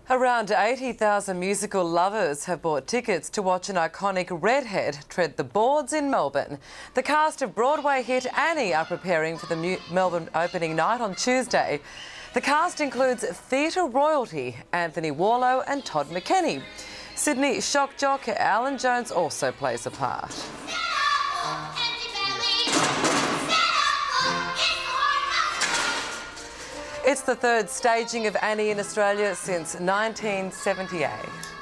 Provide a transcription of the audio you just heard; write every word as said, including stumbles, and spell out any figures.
Around eighty thousand musical lovers have bought tickets to watch an iconic redhead tread the boards in Melbourne. The cast of Broadway hit Annie are preparing for the new Melbourne opening night on Tuesday. The cast includes theatre royalty Anthony Warlow and Todd McKenney. Sydney shock jock Alan Jones also plays a part. It's the third staging of Annie in Australia since nineteen seventy-eight.